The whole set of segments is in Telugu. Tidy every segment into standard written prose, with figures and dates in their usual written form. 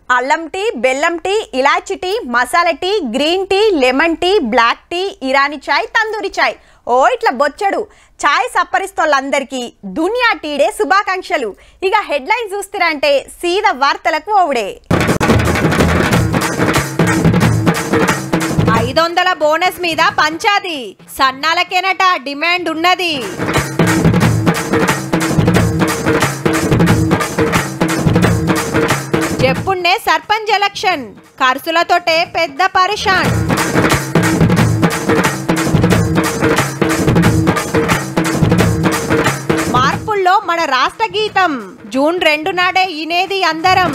అల్లం టీ, బెల్లం టీ, ఇలాచి tea, masala tea, green tea, lemon tea, black tea, Irani చాయ్, తందూరి చాయ్, ఓ ఇట్లా బొచ్చడు చాయ్ సప్పరిస్తోళ్ళందరికీ దునియా టీ డే శుభాకాంక్షలు. ఇక హెడ్లైన్ చూస్తారంటే సీదా వార్తలకు ఓవడే. 500 బోనస్ మీద పంచాది, సన్నాలకేనట డిమాండ్ ఉన్నది. చెప్పున్నే సర్పంచ్ ఎలక్షన్ ఖర్చులతోటే పెద్ద పరిషాన్. మార్పుల్లో మన రాష్ట్ర గీతం జూన్ 2 నాడే ఇనేది అందరం.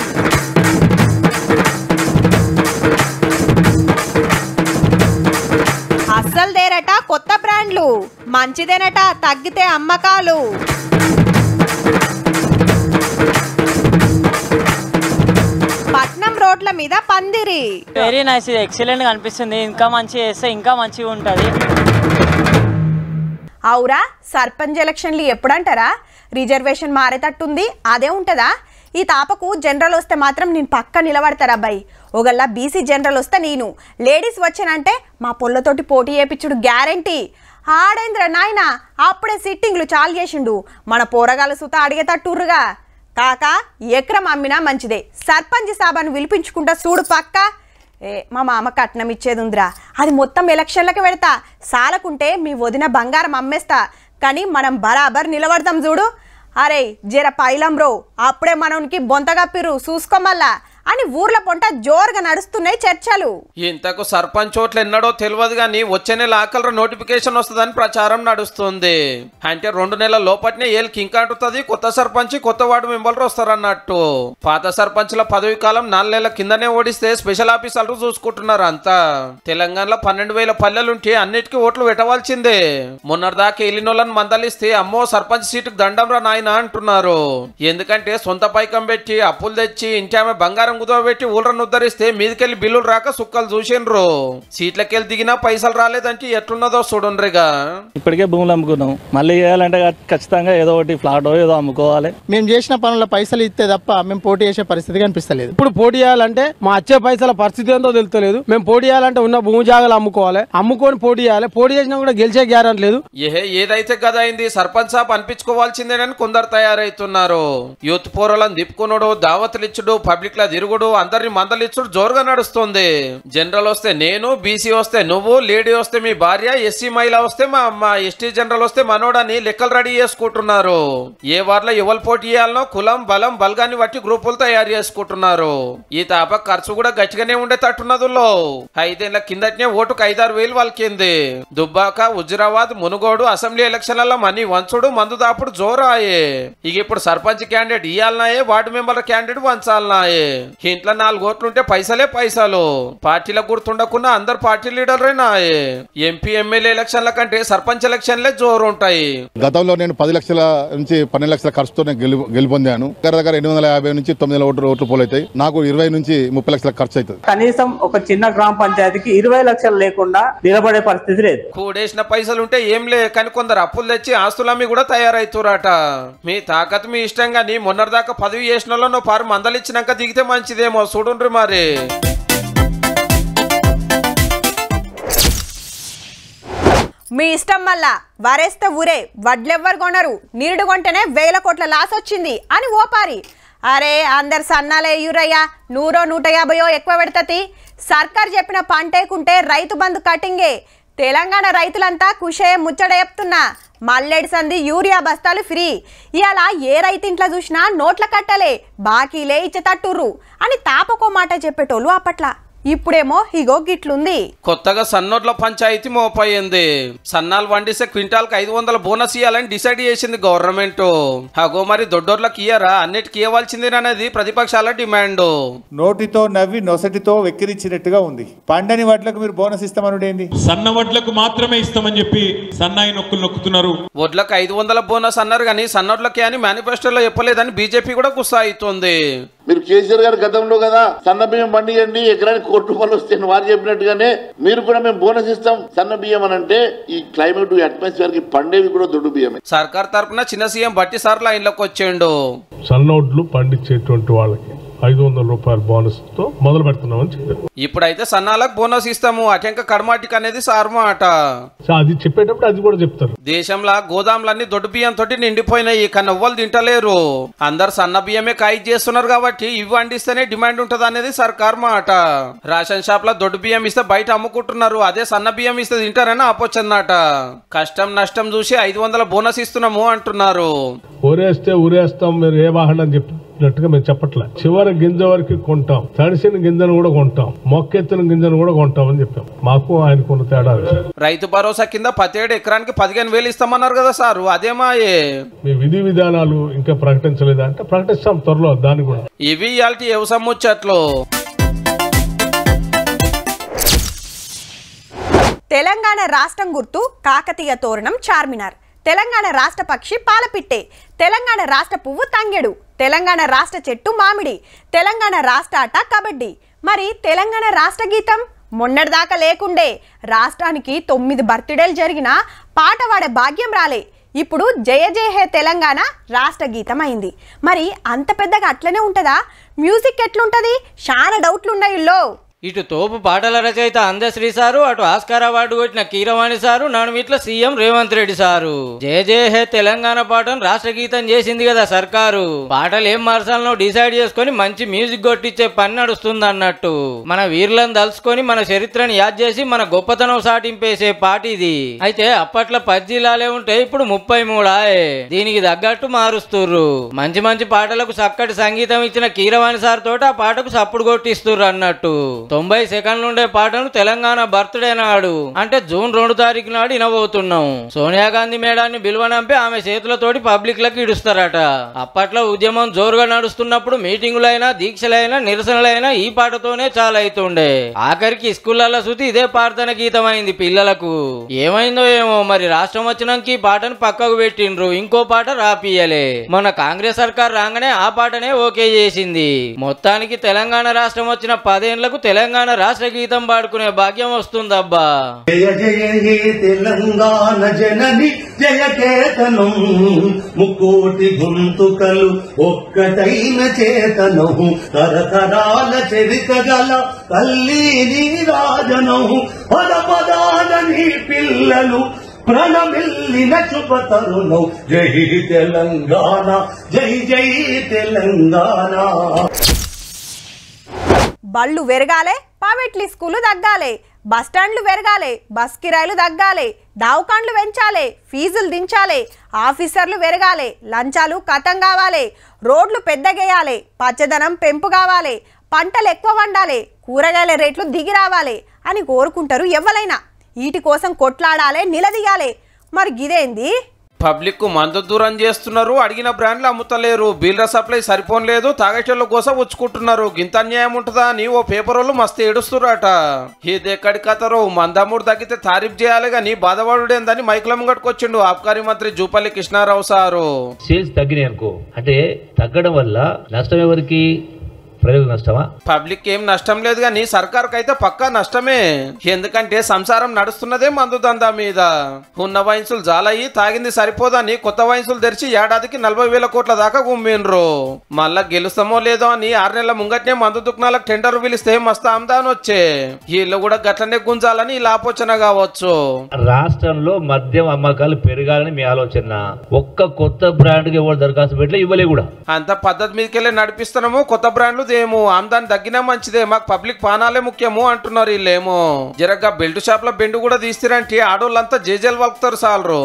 అస్సలుదేరట కొత్త బ్రాండ్లు, మంచిదేనట తగ్గితే అమ్మకాలు. పట్నం రోడ్ల మీద పందిరి. వెరీ నైస్, ఇది ఎక్సలెంట్ గా అనిపిస్తుంది. ఇంకా మంచిగా చేస్తే ఇంకా మంచిగా ఉంటది. అవురా, సర్పంచ్ ఎలక్షన్లు ఎప్పుడంటారా? రిజర్వేషన్ మారేటట్టుంది, అదే ఉంటుందా? ఈ తాపకు జనరల్ వస్తే మాత్రం నేను పక్క నిలబడతారా అబ్బాయి. ఒకళ్ళ బీసీ జనరల్ వస్తే నేను, లేడీస్ వచ్చానంటే మా పొల్లతోటి పోటీ చేపించుడు గ్యారంటీ. ఆడేంద్ర నాయన అప్పుడే సిట్టింగ్లు చాలు చేసిండు, మన పోరగాల సుత అడిగేటట్టుర్రుగా. కాకా ఎకరం అమ్మినా మంచిదే, సర్పంచ్ సాబాను విలిపించుకుంటా చూడు పక్క. మా మామ కట్నం ఇచ్చేది ఉందిరా, అది మొత్తం ఎలక్షన్లకు పెడతా. సాలకుంటే మీ వదిన బంగారం అమ్మేస్తా, కానీ మనం బరాబర్ నిలబడతాం చూడు. అరే జర పైలం బ్రో, అప్పుడే మనకి బొంతగప్పిరు చూసుకోమల్లా అని ఊర్ల పొంట జోరుగా నడుస్తున్నాయి చర్చలు. ఇంతకు సర్పంచ్ ఓట్లు ఎన్నడో తెలియదు గానీ వచ్చే నెల ఆఖరు నోటిఫికేషన్ వస్తుందని ప్రచారం నడుస్తుంది. అంటే 2 నెలల లోపట్నే ఏళ్ళు కింకాటుతుంది, కొత్త సర్పంచ్ కొత్త వార్డు మెంబర్లు వస్తారన్నట్టు. పాత సర్పంచ్ల పదవి కాలం 4 నెలల కిందనే ఓడిస్తే స్పెషల్ ఆఫీసర్లు చూసుకుంటున్నారు అంతా. తెలంగాణలో 12,000 పల్లెలుంటే అన్నిటికీ ఓట్లు పెట్టవలసిందే. మొన్నటిదాకా వెళ్ళినోళ్ళని మందలిస్తే అమ్మో సర్పంచ్ సీటుకు దండం రా నాయన అంటున్నారు. ఎందుకంటే సొంత పైకం పెట్టి అప్పులు తెచ్చి ఇంటి ఆమె బంగారం కుదవబెట్టి ఊళ్ళను ఉద్ధరిస్తే మీదికెళ్ళి బిల్లులు రాక సుక్కలు చూసిండ్రు. సీట్లకెళ్ళి దిగినా పైసలు రాలేదంటే ఎట్లున్నదో చూడండిగా. ఇప్పటికే భూములు అమ్ముకున్నాం, మళ్ళీ చేయాలంటే ఖచ్చితంగా ఏదో ఒకటి ఫ్లాట్ ఏదో అమ్ముకోవాలి. మేము చేసిన పనుల పైసలు ఇస్తే తప్ప మేము పోటీ చేసే పరిస్థితి కనిపిస్తలేదు. ఇప్పుడు పోటీ చేయాలంటే మా వచ్చే పైసల పరిస్థితి ఏందో తెలుస్తలేదు. మేము పోటీ చేయాలంటే ఉన్న భూమి జాగాలు అమ్ముకోవాలి, అమ్ముకొని పోటీ చేయాలి. పోటీ చేసినా కూడా గెలిచే గ్యారెంటీ లేదు. ఏదైతే గదా అయింది, సర్పంచ్ సాబ్ అనిపించుకోవాల్సిందేనని కొందరు తయారైతున్నారు. యూత్ పోరలను దిప్పుకున్నాడు, దావతులు ఇచ్చుడు, పబ్లిక్ లా తిరుగుడు, అందరిని మందలిచ్చుడు జోరుగా నడుస్తుంది. జనరల్ వస్తే నేను, బీసీ వస్తే నువ్వు, లేడీ వస్తే మీ భార్య, ఎస్సీ మహిళ వస్తే మా అమ్మ, ఎస్టీ జనరల్ వస్తే మనోడని లెక్కలు రెడీ చేసుకుంటున్నారు. ఏ వార్లో ఎవరు పోటీ చేయాలనో కులం బలం బలగాన్ని బట్టి గ్రూపులు తయారు చేసుకుంటున్నారు. ఈ తాప ఖర్చు కూడా గట్టిగానే ఉండేటట్టున్నదులో. 5 ఏళ్ల కిందటనే ఓటుకు 5-6 వేలు వాళ్ళకింది. దుబ్బాక, హుజురాబాద్, మునుగోడు అసెంబ్లీ ఎలక్షన్లలో మనీ వంచుడు, మందు దాపుడు జోరాయే. ఇక ఇప్పుడు సర్పంచ్ క్యాండిడేట్ ఇయ్యాలనాయే, వార్డు మెంబర్ల క్యాండిడేట్ వంచాలనాయే. ఇంట్లో 4 ఓట్లుంటే పైసలే పైసలు. పార్టీలకు గుర్తుండకుండా అందరు పార్టీ లీడర్లేనాయే. ఎంపీ ఎమ్మెల్యే ఎలక్షన్ల కంటే సర్పంచ్ ఎలక్షన్లే జోరు ఉంటాయి. గతంలో నేను 10 లక్షల నుంచి 12 లక్షల ఖర్చుతో గెలుపొందాను. దగ్గర 850 నుంచి 900 ఓట్లు పోలవుతాయి. నాకు 20 నుంచి 30 లక్షల ఖర్చు అవుతుంది. కనీసం ఒక చిన్న గ్రామ పంచాయతీకి 20 లక్షలు లేకుండా నిలబడే పరిస్థితి లేదు. కూడేసిన పైసలుంటే ఏం లే, కానీ కొందరు అప్పులు తెచ్చి ఆస్తులమ్మి కూడా తయారైతురాట. మీ తాకత్ మీ ఇష్టం గానీ మొన్నటిదాకా పదవి చేసిన వాళ్ళు పారు మందలిచ్చినాక దిగితే మంచిదేమో చూడుండ్రి మరి. మీ ఇష్టం మళ్ళా వరేస్తే ఊరే, వడ్లెవ్వరు కొనరు, నీరుడు కొంటేనే 1000 కోట్ల లాస్ వచ్చింది అని ఓపారి. అరే అందరు సన్నాలే యూరయ్యా, 100-150 ఎక్కువ పెడతది. సర్కార్ చెప్పిన పంటేకుంటే రైతు బంధు కటింగే. తెలంగాణ రైతులంతా కుషే ముచ్చట చెప్తున్నా. మల్లెడి సంది యూరియా బస్తాలు ఫ్రీ. ఇవాళ ఏ రైతింట్లో చూసినా నోట్ల కట్టలే, బాకీలే ఇచ్చేటట్టుర్రు అని తాపకో మాట చెప్పేటోళ్ళు అప్పట్లా. ఇప్పుడేమో ఇగో గిట్లుంది. కొత్తగా సన్నోట్ల పంచాయతీ మోపయింది. సన్నాలు వండిస్తే క్వింటాల్కి 500 బోనస్ ఇవ్వాలని డిసైడ్ చేసింది గవర్నమెంట్. అగో మరి దొడ్డోర్లకు ఇయ్యరా, అన్నిటికీ ఇవ్వాల్సిందేననేది ప్రతిపక్షాల డిమాండ్. నోటితో నవ్వి నొసటితో వెక్కిరించినట్టుగా ఉంది. పండని వడ్లకు మీరు బోనస్ ఇస్తామనుడేంది? సన్న వడ్లకు మాత్రమే ఇస్తామని చెప్పి సన్నాయి నొక్కులు నొక్కుతున్నారు. వడ్లకు 500 బోనస్ అన్నారు కానీ సన్నోట్లకే అని మేనిఫెస్టోలో చెప్పలేదని బీజేపీ కూడా గుస్సా అవుతుంది. మీరు కేసీఆర్ గారు గతంలో కదా సన్న బియ్యం పండియండి ఎకరానికి 1 కోటి రూపాయలు వస్తే వారు చెప్పినట్టుగానే మీరు కూడా మేము బోనస్ ఇస్తాం సన్న బియ్యం అని అంటే ఈ క్లైమేట్ అట్మాస్ఫియర్ కి పండేవి కూడా దొడ్డు బియ్యమే. సర్కార్ తరఫున చిన్న సీఎం బట్టి సార్ లైన్లోకి వచ్చిండు. సన్నోట్లు పండించేటువంటి వాళ్ళకి 500 రూపాయల బోనస్ తో మొదలు పెడుతున్నామని చెప్పారు. ఇప్పుడైతే సన్నాలకు బోనస్ ఇస్తాము అటెంక కడమాటికి అనేది సార్మాట. అది చెప్పేటప్పుడు అది కూడా చెప్తారు. దేశంలో గోదాములన్నీ దొడ్డు బియ్యం తోటి నిండిపోయినాయి, కానీ ఎవ్వరు తింటలేరు. అందరు సన్న బియ్యమే ఖాయి చేస్తున్నారు కాబట్టి ఇవి వండిస్తేనే డిమాండ్ ఉంటది అనేది సర్కార్ మాట. రేషన్ షాప్ లో దొడ్డు బియ్యం ఇస్తే బయట అమ్ముకుంటున్నారు, అదే సన్న బియ్యం ఇస్తే తింటారని ఆపోచ్చన్నట. కష్టం నష్టం చూసి 500 బోనస్ ఇస్తున్నాము అంటున్నారు. ఊరేస్తాం మీరు ఏ వాహనం అని చెప్పినట్టుగా మేము చెప్పట్లే. చివరి గింజ వరకు కొంటాం, తడిసిన గింజను కూడా కొంటాం, మొక్కెత్తిన గింజను కూడా కొంటాం అని చెప్పాం. మాకు ఆయనకున్న తేడా. రైతు భరోసా కింద 17 ఎకరానికి 15,000 ఇస్తామన్నారు కదా సారు, అదేమాయే? మీ విధి విధానాలు ఇంకా ప్రకటించలేదా అంటే ప్రకటిస్తాం త్వరలో దాన్ని కూడా. ఇవి ఇయాల్టి వ్యవసాయం ముచ్చట్లు. తెలంగాణ రాష్ట్రం గుర్తు కాకతీయ తోరణం చార్మినార్. తెలంగాణ రాష్ట్ర పక్షి పాలపిట్టే. తెలంగాణ రాష్ట్ర పువ్వు తంగెడు. తెలంగాణ రాష్ట్ర చెట్టు మామిడి. తెలంగాణ రాష్ట్ర ఆట కబడ్డీ. మరి తెలంగాణ రాష్ట్ర గీతం మొన్నటిదాకా లేకుండే. రాష్ట్రానికి 9 బర్త్డేలు జరిగినా పాట పాడే భాగ్యం రాలే. ఇప్పుడు జయ జయ హే తెలంగాణ రాష్ట్ర గీతం అయింది. మరి అంత పెద్దగా అట్లనే ఉంటుందా? మ్యూజిక్ ఎట్లుంటుంది? చాలా డౌట్లు ఉన్నాయిల్లో. ఇటు తోపు పాటల రచయిత అందశ్రీ సారు, అటు ఆస్కార్ అవార్డు కొట్టిన కీరవాణి సారు, నడుమిట్ల సీఎం రేవంత్ రెడ్డి సారు జయ జయ హే తెలంగాణ పాటను రాష్ట్ర గీతం చేసింది కదా సర్కారు. పాటలు ఏం మార్చాలనో డిసైడ్ చేసుకుని మంచి మ్యూజిక్ కొట్టించే పని నడుస్తుంది అన్నట్టు. మన వీరులను దలుచుకొని మన చరిత్రను యాద్ చేసి మన గొప్పతనం సాటింపేసే పాట ఇది. అయితే అప్పట్లో 10 జిల్లాలే ఉంటే ఇప్పుడు 33. దీనికి తగ్గట్టు మారుస్తుర్రు. మంచి మంచి పాటలకు చక్కటి సంగీతం ఇచ్చిన కీరవాణి సార్ తోటి ఆ పాటకు సప్పుడు కొట్టిస్తుర్రు అన్నట్టు. 90 సెకండ్లు ఉండే పాటను తెలంగాణ బర్త్డే నాడు అంటే జూన్ 2 తారీఖు నాడు వినబోతున్నాం. సోనియా గాంధీ మేడాన్ని బిలువనంపి ఆమె చేతులతోటి పబ్లిక్ లకు ఇడుస్తారట. అప్పట్లో ఉద్యమం జోరుగా నడుస్తున్నప్పుడు మీటింగులైనా దీక్షలైనా నిరసనలైనా ఈ పాటతోనే చాలా అవుతుండే. ఆఖరికి స్కూళ్ళల్లో శృతి ఇదే ప్రార్థన గీతం అయింది పిల్లలకు. ఏమైందో ఏమో మరి రాష్ట్రం వచ్చినాక ఈ పాటను పక్కకు పెట్టిండ్రు, ఇంకో పాట రాపియలే. మొన్న కాంగ్రెస్ సర్కార్ రాగానే ఆ పాటనే ఓకే చేసింది. మొత్తానికి తెలంగాణ రాష్ట్రం వచ్చిన 10 ఏళ్లకు తెలంగాణ రాష్ట్ర గీతం పాడుకునే భాగ్యం వస్తుందబ్బా. జయ జయ హే తెలంగాణ జనని జయ కేతనం, ముకోటి గొంతుకలు ఒక్కటైన చేతనం, తరతరాల చరిత గల తల్లి నీ రాజనం, పద పదాల నీ పిల్లలు ప్రణమిల్లిన శుభతరుణం. జై తెలంగాణ, జై జై తెలంగాణ. బళ్ళు పెరగాలే, ప్రైవేట్లీ స్కూలు తగ్గాలి, బస్టాండ్లు పెరగాలి, బస్ కిరాయిలు తగ్గాలి, దావకాండ్లు పెంచాలి, ఫీజులు దించాలి, ఆఫీసర్లు పెరగాలి, లంచాలు కథం కావాలి, రోడ్లు పెద్దగేయాలి, పచ్చదనం పెంపు కావాలి, పంటలు ఎక్కువ వండాలి, కూరగాయల రేట్లు దిగి రావాలి అని కోరుకుంటారు ఎవరైనా. వీటి కోసం కొట్లాడాలి, నిలదీయాలి. మరి గిదేంది? పబ్లిక్ కు మందు దూరం చేస్తున్నారు, అడిగిన బ్రాండ్లు అమ్ముతలేరు, బిల్డర్ సప్లై సరిపోలేదు, తాగేటోళ్ళ కోసం ఉచ్చుకుంటున్నారు. గింత అన్యాయం ఉంటుందా అని ఓ పేపర్ వాళ్ళు మస్తు ఏడుస్తురట. ఇదెక్కడి కథరో, మందమూడు తగ్గితే తారీఫ్ చేయాలి కానీ బాధపడుడేందని మైకుల ముంగట్టుకొచ్చిండు ఆబ్కారీ మంత్రి జూపల్లి కృష్ణారావు సారు. సేల్స్ తగ్గినాయి అనుకో, అంటే తగ్గడం వల్ల నష్టం ఎవరికి? ప్రజలకు నష్టమా? పబ్లిక్ ఏం నష్టం లేదు కానీ సర్కార్కి అయితే పక్కా నష్టమే. ఎందుకంటే సంసారం నడుస్తున్నదే మందు దందా మీద. ఉన్న వైన్సులు జాలయ్యి తాగింది సరిపోదని కొత్త వైన్సులు తెరిచి ఏడాదికి 40,000 కోట్ల దాకా గుమ్మిండ్రు. మళ్ళా గెలుస్తామో లేదో అని 6 నెలల ముంగట్నే మందు దుకాణాలకు టెండర్ పిలిస్తే మస్తు ఆమ్దాన్ వచ్చే. వీళ్ళు కూడా గట్లనే గుంజాలని ఇలా ఆలోచన కావచ్చు. రాష్ట్రంలో మద్యం అమ్మకాలు పెరగాలని మీ ఆలోచన. ఒక్క కొత్త బ్రాండ్ కి ఎవరు దరఖాస్తు పెట్టలే, ఇవ్వలే కూడా. అంత పద్ధతి మీదకెళ్ళి నడిపిస్తున్నాము. కొత్త బ్రాండ్లు ఏమో ఆమ్దాని తగ్గినా మంచిదే, మాకు పబ్లిక్ పానాలే ముఖ్యము అంటున్నారు వీళ్ళేమో. జరగ్గా బెల్ట్ షాప్ లో బెండు కూడా తీస్తారంటే ఆడోళ్ళంతా జేజేలు వలుకుతారు సాలరు.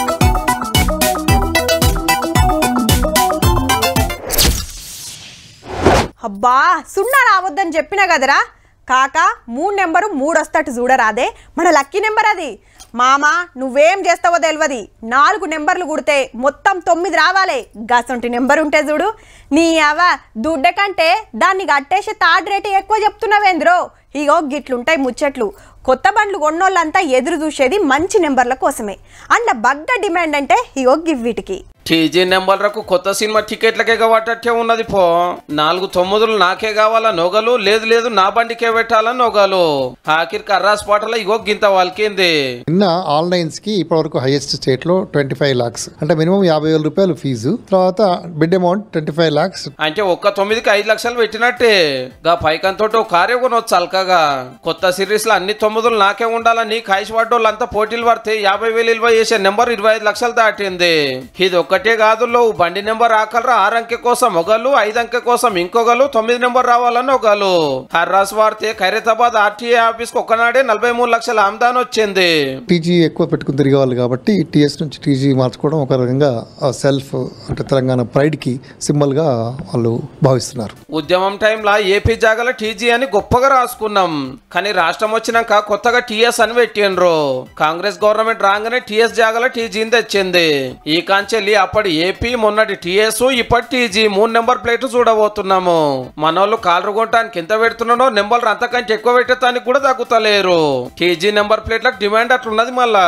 అబ్బా సున్నా రావద్దని చెప్పినా కదరా కాకా. 3 నెంబరు 3 వస్తట్టు చూడరాదే, మన లక్కీ నెంబర్ అది. మామ నువ్వేం చేస్తావో తెలియదు, 4 నెంబర్లు కుడితే మొత్తం 9 రావాలి. గసంటి నెంబర్ ఉంటే చూడు. నీ అవ దుడ్డ కంటే దాన్ని కట్టేసి థర్డ్ రేటు ఎక్కువ చెప్తున్నావేంద్రో. ఇగో గిట్లుంటాయి ముచ్చట్లు. కొత్త బండ్లు కొన్నోళ్ళంతా ఎదురు చూసేది మంచి నెంబర్ల కోసమే. అండ్ బగ్గ డిమాండ్ అంటే ఇగో గివ్విటికి. టీజీ నెంబర్లకు కొత్త సినిమా టికెట్లకే కావట్టే ఉన్నది పో. 4 9లు నాకే కావాలా నొగలు, లేదు నా బండికే పెట్టాలని నొగలు. ఆఖరికి కర్రాస్ పాటలో ఇగో గింత వాళ్ళకింది. నిన్న ఆన్లైన్స్ కి ఇప్పటివరకు హైయెస్ట్ స్టేట్ లో 25 lakhs అంటే మినిమం 50,000 రూపాయలు ఫీజు, తర్వాత బిడ్ అమౌంట్ 25 lakhs. అంటే ఒక్క 9కి 5 లక్షలు పెట్టినట్టే. గా పైకంతో కారే కొనొచ్చు అల్కగా. కొత్త సిరీస్ లో అన్ని 9లు నాకే ఉండాలని కాయిష్ పడ్డోళ్ళంతా పోటీలు పడితే 50,000 విలువ చేసే నెంబర్ 25 లక్షలు దాటింది. ఇది ఒక్కటే కాదు, బండి నెంబర్ ఆకలరా 6 అంకె కోసం ఒకళ్ళు, 5 అంకె కోసం ఇంకొకళ్ళు, 9 నెంబర్ రావాలని ఒకళ్ళు. హర్రాస్ వాడితే ఖైరతాబాద్ ఆర్టీఏ ఆఫీస్ కు ఒక్కనాడే 43 లక్షల ఆమ్దాన్ వచ్చింది. టీజీ ఎక్కువ పెట్టుకుని తిరిగేవాళ్ళు కాబట్టి టీఎస్ నుంచి టీజీ మార్చుకోవడం ఒక రకంగా సెల్ఫ్ అంటే తెలంగాణ ప్రైడ్ కి సింబల్ గా వాళ్ళు భావిస్తున్నారు. ఉద్యమం టైంలో ఏపీ జాగల టీజీ అని గొప్పగా రాసుకున్నాం, కానీ రాష్ట్రం వచ్చినాక కొత్తగా టీఎస్ అని పెట్టిండ్రు. కాంగ్రెస్ గవర్నమెంట్ రాగానే టీఎస్ జాగల టీజీని తెచ్చింది. ఈ కాంచెల్లి అప్పటి ఏపీ, మొన్నటి టీఎస్, ఇప్పటి టీజీ 3 నెంబర్ ప్లేట్ చూడబోతున్నాము. మనోళ్ళు కాలరు కొనటానికి ఎంత పెడుతున్నానో నెంబర్లు అంతకంటే ఎక్కువ పెట్టడానికి కూడా తగ్గుతలేరు. టీజీ నెంబర్ ప్లేట్లకు డిమాండ్ అట్లున్నది మళ్ళా.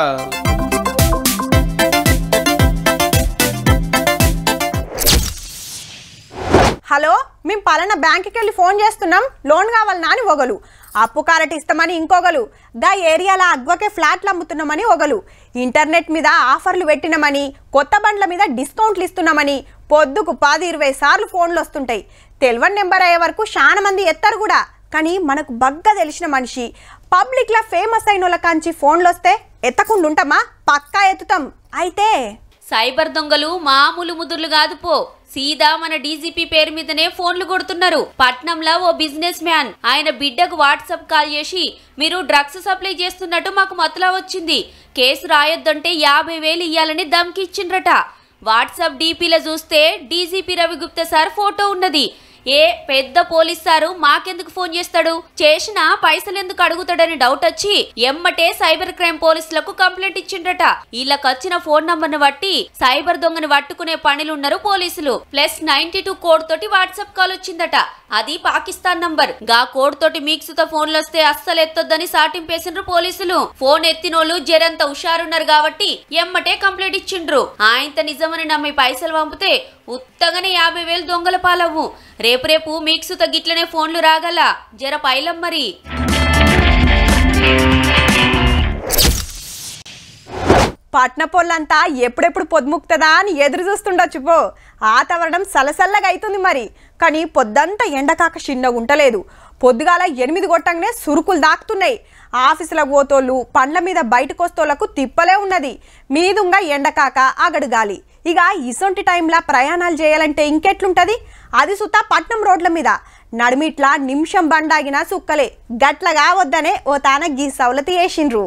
హలో, మేము పలానా బ్యాంకుకి వెళ్ళి ఫోన్ చేస్తున్నాం, లోన్ కావాలన్నా అని ఒకలు, అప్పు కారటి ఇస్తామని ఇంకొకలు, గా ఏరియాలో అగ్వకే ఫ్లాట్లు అమ్ముతున్నామని ఒకలు, ఇంటర్నెట్ మీద ఆఫర్లు పెట్టినామని, కొత్త బండ్ల మీద డిస్కౌంట్లు ఇస్తున్నామని పొద్దుకు 10-20 సార్లు ఫోన్లు వస్తుంటాయి. తెలివని నెంబర్ అయ్యే వరకు చాలా మంది ఎత్తారు కూడా. కానీ మనకు బగ్గా తెలిసిన మనిషి, పబ్లిక్లో ఫేమస్ అయిన వాళ్ళ కాంచి ఫోన్లు వస్తే ఎత్తకుండా ఉంటామా? పక్కా ఎత్తుతాం. అయితే సైబర్ దొంగలు మామూలు ముదుర్లు కాదు పో, సీదా మన డీజీపీ పేరు మీదనే ఫోన్లు కొడుతున్నారు. పట్నంలో ఓ బిజినెస్ మ్యాన్ ఆయన బిడ్డకు వాట్సాప్ కాల్ చేసి మీరు డ్రగ్స్ సప్లై చేస్తున్నట్టు మాకు మతలా వచ్చింది, కేసు రాయొద్దంటే 50,000 ఇయ్యాలని ధమ్కి ఇచ్చిండ్రట. వాట్సాప్ డీపీలో చూస్తే డీజీపీ రవిగుప్తా సార్ ఫోటో ఉన్నది. ఏ పెద్ద పోలీస్ సారు మాకెందుకు ఫోన్ చేస్తాడు, చేసినా పైసలు ఎందుకు అడుగుతాడని డౌట్ వచ్చి ఎమ్మటే సైబర్ క్రైమ్ పోలీసులకు కంప్లైంట్ ఇచ్చిండ్రట. వీళ్ళకి వచ్చిన ఫోన్ నంబర్ ను బట్టి సైబర్ దొంగని పట్టుకునే పనిలున్నారు పోలీసులు. +92 కోడ్ తోటి వాట్సాప్ కాల్ వచ్చిందట, అది పాకిస్తాన్ నంబర్. గా కోడ్ తోటి మీక్సుతో ఫోన్లు వస్తే అస్సలు ఎత్తొద్దని సాటింపేసిండ్రు పోలీసులు. ఫోన్ ఎత్తినోళ్ళు జరంత హుషారున్నారు కాబట్టి ఎమ్మటే కంప్లైంట్ ఇచ్చిండ్రు. ఆయనత నిజమని నమ్మి పైసలు పంపితే ఉత్తగానే 50,000 దొంగల పాలవు. రేపు మీక్సుతో గిట్లనే ఫోన్లు రాగల, జర పైలం మరి. పట్నపోళ్ళంతా ఎప్పుడెప్పుడు పొద్దుముక్తదా అని ఎదురు చూస్తుండొచ్చు పో. వాతావరణం సలసల్లగా అవుతుంది మరి, కానీ పొద్దంతా ఎండకాక చిన్నగా ఉండలేదు. పొద్దుగాల 8 కొట్టంగానే సురుకులు దాక్కుతున్నాయి. ఆఫీసులకు పోతోళ్ళు, పండ్ల మీద బయటకు వస్తోళ్లకు తిప్పలే ఉన్నది. మీదుంగా ఎండకాక అగడుగాలి. ఇక ఇసొంటి టైంలో ప్రయాణాలు చేయాలంటే ఇంకెట్లుంటుంది? అది సుతా పట్నం రోడ్ల మీద నడిమిట్లా నిమిషం బండాగినా సుక్కలే. గట్లగా వద్దనే ఓ తాన గీ సవలతి వేసిండ్రు.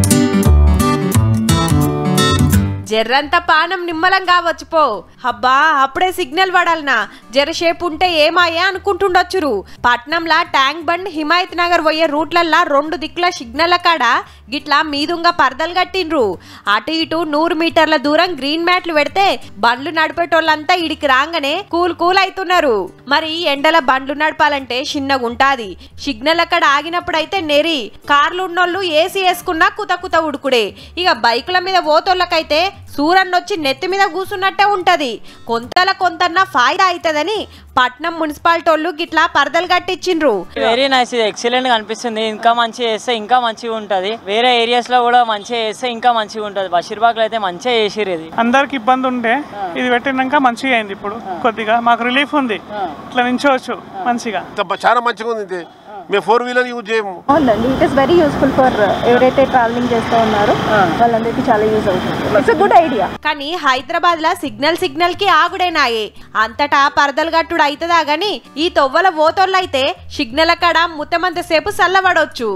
జర్రంత పానం నిమ్మలం కావచ్చు పో. అబ్బా అప్పుడే సిగ్నల్ పడాలనా, జరసేపు ఉంటే ఏమాయే అనుకుంటుండొచ్చురు. పట్నంలా ట్యాంక్ బండ్, హిమాయత్ నగర్ పోయే రూట్లల్లా 2 దిక్కుల సిగ్నల్ కాడ గిట్లా మీదుంగా పరదలు కట్టిండ్రు. అటు ఇటు 100 మీటర్ల దూరం గ్రీన్ మ్యాట్లు పెడితే బండ్లు నడిపేటోళ్ళంతా ఇడికి రాగానే కూల్ అవుతున్నారు. మరి ఎండల బండ్లు నడపాలంటే చిన్నగా ఉంటాది. సిగ్నల్ అక్కడ ఆగినప్పుడైతే నెరి, కార్లు ఉన్నోళ్ళు ఏసీ వేసుకున్నా కుత ఉడుకుడే. ఇక బైకుల మీద పోతోళ్ళకైతే సూరన్నొచ్చి నెత్తి మీద కూసున్నట్టే ఉంటది. కొంతన్నా ఫాయిదా అవుతుందని పట్నం మున్సిపాలిటీ వాళ్ళు గిట్లా పరదలు కట్టించిండ్రు. వెరీ నైస్, ఇది ఎక్సలెంట్ గా అనిపిస్తుంది. ఇంకా మంచిగా చేస్తే ఇంకా మంచిగా ఉంటది. వేరే ఏరియాస్ లో కూడా మంచిగా చేస్తే ఇంకా మంచిగా ఉంటది. బషీర్బాగ్ లో అయితే మంచిగా చేసిరు. ఇది అందరికి ఇబ్బంది ఉంటే ఇది పెట్టినాక మంచిగా అయింది. ఇప్పుడు కొద్దిగా మాకు రిలీఫ్ ఉంది, ఇట్లా నించోవచ్చు మంచిగా. చాలా మంచిగా ఉంది. మేము 4-వీలర్ యూజ్ చేయము. అవునండి, it is very useful for ఎవరైతే ట్రావెలింగ్ చేస్తూ ఉన్నారో వాళ్ళందరికీ చాలా యూజ్ అవుతుంది. It's a good idea. కానీ హైదరాబాద్ లా సిగ్నల్ కి ఆగుడేనాయే, అంతటా పరదలు గట్టుడు అవుతుందా గాని ఈ తొవ్వల ఓతోళ్ళైతే సిగ్నల్ అక్కడ ముత్తమంత సేపు చల్లబడొచ్చు.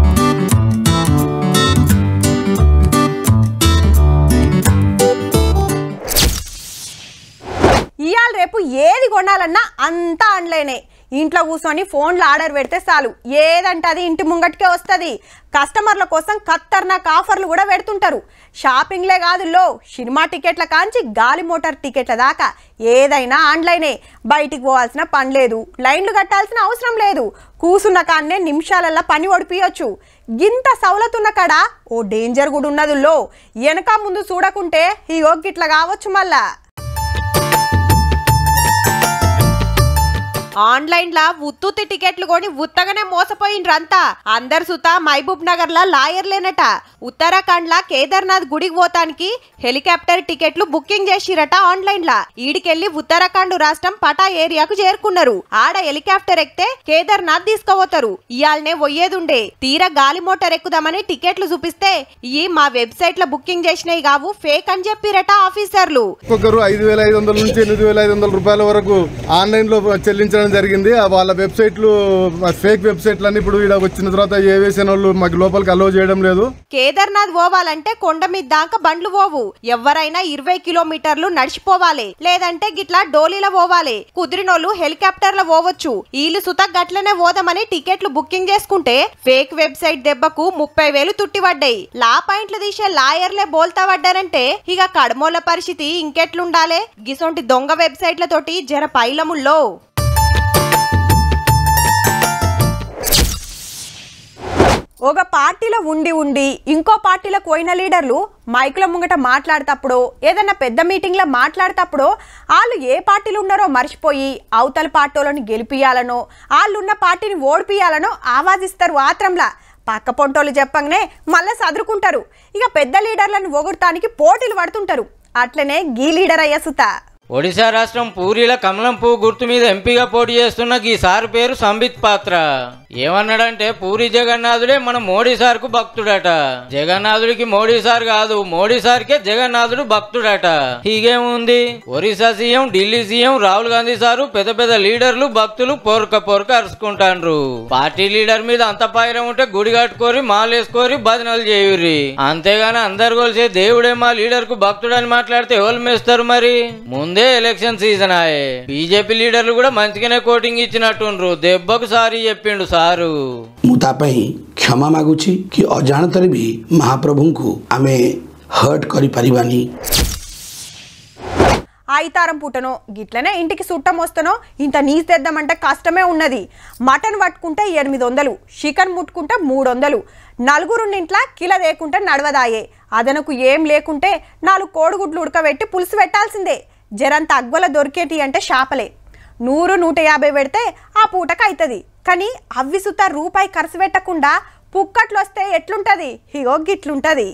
ఇవాళ రేపు ఏది కొనాలన్నా అంతా ఆన్లైనే. ఇంట్లో కూర్చొని ఫోన్లో ఆర్డర్ పెడితే చాలు, ఏదంటే అది ఇంటి ముంగటికే వస్తుంది. కస్టమర్ల కోసం ఖతర్నాక్ ఆఫర్లు కూడా పెడుతుంటారు. షాపింగ్లే కాదు లో, సినిమా టికెట్ల కాంచి గాలి మోటార్ టికెట్ల దాకా ఏదైనా ఆన్లైనే. బయటికి పోవాల్సిన పని లేదు, లైన్లు కట్టాల్సిన అవసరం లేదు. కూసున్న కాన్నే నిమిషాలల్లో పని ఒడిపియొచ్చు. గింత సౌలతున్న కాడ ఓ డేంజర్ కూడా ఉన్నది లో. వెనక ముందు చూడకుంటే ఈ గిట్ల కావచ్చు మళ్ళా. ఆన్లైన్ లా ఉత్తుత్తి టికెట్లు కొని ఉత్తగానే మోసపోయిండ్రంతా. అందరు సుత మహబూబ్ నగర్ లా లాయర్లేనట. ఉత్తరాఖండ్ లా కేదార్నాథ్ గుడికి పోతానికి హెలికాప్టర్ టికెట్లు బుకింగ్ చేసిరట ఆన్లైన్ లా. ఈడికెళ్లి ఉత్తరాఖండ్ రాష్ట్రం పటా ఏరియాకు చేరుకున్నారు. ఆడ హెలికాప్టర్ ఎక్కితే కేదార్నాథ్ తీసుకుపోతారు. ఇయాలనే పోయేదుండే తీరా గాలి మోటార్ ఎక్కుదామని టికెట్లు చూపిస్తే ఈ మా వెబ్సైట్ లో బుకింగ్ చేసినవి కావు, ఫేక్ అని చెప్పిరట ఆఫీసర్లు. ఒక్కొక్కరు 5,500 నుంచి 8,500 రూపాయల వరకు ఆన్లైన్ లో చెల్లించడం జరిగింది. వాళ్ళ వెబ్సైట్లు ఫేక్ వెబ్సైట్లు అన్ని ఇప్పుడు ఇక్కడ వచ్చిన తర్వాత ఏ వేసిన వాళ్ళు మాకు లోపలికి అలో చేయడం లేదు. కేదార్నాథ్ పోవాలంటే కొండ మీద దాకా బండ్లు పోవు. ఎవరైనా 20 కిలోమీటర్లు నడిచిపోవాలి, లేదంటే గిట్లా డోలీలో పోవాలి. కుదిరినోళ్ళు హెలికాప్టర్ లో పోవచ్చు. వీళ్ళు సుత గట్లనే పోదామని టికెట్లు బుకింగ్ చేసుకుంటే ఫేక్ వెబ్సైట్ దెబ్బకు 30,000 తుట్టిపడ్డాయి. లా పాయింట్లు తీసే లాయర్లే బోల్తా పడ్డారంటే ఇక కడమోళ్ళ పరిస్థితి ఇంకెట్లుండాలే. గిసొంటి దొంగ వెబ్సైట్లతోటి జర పైలముల్లో. ఒక పార్టీలో ఉండి ఇంకో పార్టీలకు పోయిన లీడర్లు మైకుల ముంగట మాట్లాడేటప్పుడు ఏదన్నా పెద్ద మీటింగ్లో మాట్లాడేటప్పుడు వాళ్ళు ఏ పార్టీలు ఉన్నారో మర్చిపోయి అవతల పార్టీలను గెలిపియాలనో వాళ్ళున్న పార్టీని ఓడిపియాలనో ఆవాదిస్తారు. ఆత్రంలా పక్క పొంటోళ్ళు చెప్పంగానే మళ్ళీ సదురుకుంటారు. ఇక పెద్ద లీడర్లను ఒగుడటానికి పోటీలు పడుతుంటారు. అట్లనే గీ లీడర్ అయ్యసుత. ఒడిశా రాష్ట్రం పూరిల కమలం పువ్వు గుర్తు మీద ఎంపీగా పోటీ చేస్తున్న ఈ సార్ పేరు సంబిత్ పాత్ర. ఏమన్నాడంటే పూరి జగన్నాథుడే మన మోడీ సార్ కు భక్తుడట. జగన్నాథుడికి మోడీ సార్ కాదు, మోడీ సార్కే జగన్నాథుడు భక్తుడట. హీగేముంది, Orissa CM, Delhi CM Rahul Gandhi sir పెద్ద పెద్ద లీడర్లు భక్తులు పొరక అరుచుకుంటాండ్రు. పార్టీ లీడర్ మీద అంత పాయిరం ఉంటే గుడి కట్టుకోరి మాలేసుకోరి భజనలు చేయుర్రి. అంతేగాని అందరు కొలిసే దేవుడే మా లీడర్ కు భక్తుడని మాట్లాడితే ఎవరు మేస్తారు మరి? ముందే ఎలక్షన్ సీజన్ ఆయే. బీజేపీ లీడర్లు కూడా మంచిగానే కోటింగ్ ఇచ్చినట్టుండ్రు. దెబ్బకు సారీ చెప్పిండు సారు. ମୁଁ ତା ପାଇଁ କ୍ଷମା ମାଗୁଛି କି ଅଜାଣତରେ ବି ମହାପ୍ରଭୁଙ୍କୁ ଆମେ ହର୍ଟ କରିପାରିବାନି. ఆయితారం పూటనో గిట్లనే ఇంటికి సుట్టం వస్తనో ఇంత నీసు తెద్దామంటే కష్టమే ఉన్నది. మటన్ పట్టుకుంటే 800, చికెన్ ముట్టుకుంటే 300, నలుగురుండింట్లా కిలో లేకుంటే నడవదాయే. అదనకు ఏం లేకుంటే 4 కోడిగుడ్లు ఉడకబెట్టి పులుసు పెట్టాల్సిందే. జరంత అగ్వల దొరికేటి అంటే షాపలే. 100-150 పెడితే ఆ పూటకు అవుతుంది. కానీ అవి సుత రూపాయి ఖర్చు పెట్టకుండా పుక్కట్లు వస్తే ఎట్లుంటది? ఇగో గిట్లుంటది.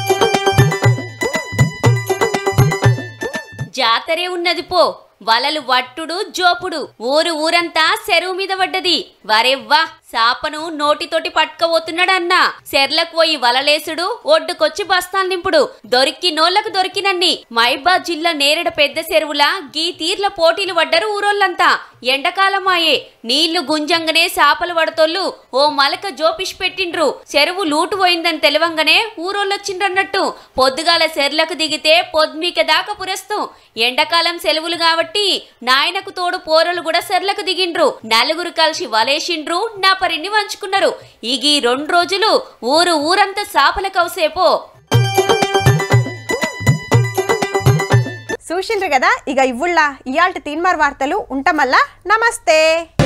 జాతరే ఉన్నది పో, వలలు వట్టుడు జోపుడు, ఊరంతా చెరువు మీద పడ్డది. వరెవ్వా సాపను నోటితోటి పట్టుకపోతున్నాడన్నా. సెర్లకు పోయి వలలేసుడు, ఒడ్డుకొచ్చి బస్తాలు నింపుడు. దొరికినోళ్లకు దొరికినన్ని. మహబూబాద్ జిల్లా నేరేడ పెద్ద చెరువులా గీ తీర్ల పోటీలు పడ్డరు ఊరోళ్ళంతా. ఎండకాలమాయే నీళ్లు గుంజంగానే సాపలు పడతోళ్ళు ఓ మలక జోపిష్ పెట్టిండ్రు. చెరువు లూటు పోయిందని తెలవంగానే ఊరోళ్ళొచ్చిండ్రన్నట్టు. పొద్దుగాల సెర్లకు దిగితే పొద్దుమీక దాకా పురస్తూ. ఎండాకాలం సెలవులు కాబట్టి నాయనకు తోడు పోరలు కూడా సెర్లకు దిగిండ్రు. నలుగురు కలిసి వలేసిండ్రు, నా పరిని వంచుకున్నారు. ఇగ 2 రోజులు ఊరంతా సాపల కౌసేపో. చూసిండ్రు కదా. ఇక ఇవ్వుళ్ళ ఇయాల్టి తీన్మార్ వార్తలు ఉంటామల్లా. నమస్తే.